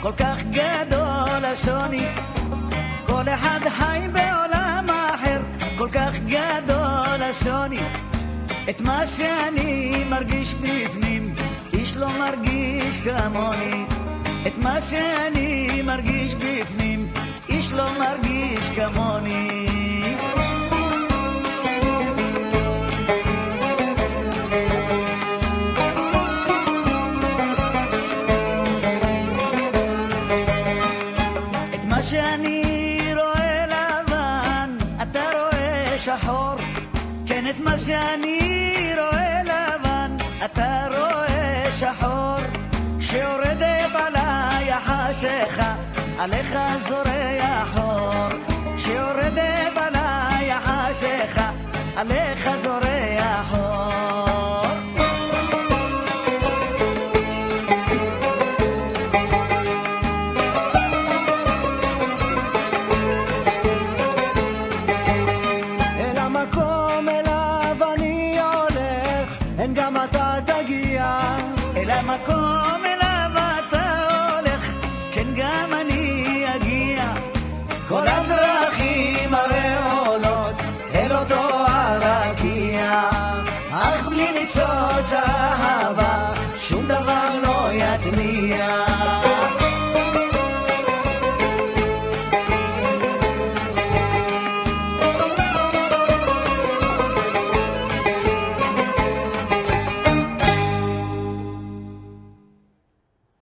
כל כך גדול השוני, כל אחד חי בעולם אחר, כל כך גדול השוני. את מה שאני מרגיש בפנים, איש לא מרגיש כמוני. את מה שאני מרגיש בפנים, איש לא מרגיש כמוני. את מה שאני רואה לבן, אתה רואה שחור. כן, את מה שאני רואה לבן, אתה רואה שחור. שיורדת עליי החשיכה, עליך זורח אור. שיורדת עליי החשיכה, עליך זורח אור. אל המקום אליו אני הולך, אין גם אתה תגיע. אל המקום אליו אתה הולך, כן גם אני אגיע. כל הדרכים הרי עולות אל אותו הרקיע, אך בלי ניצוץ האהבה שום דבר לא יתניע.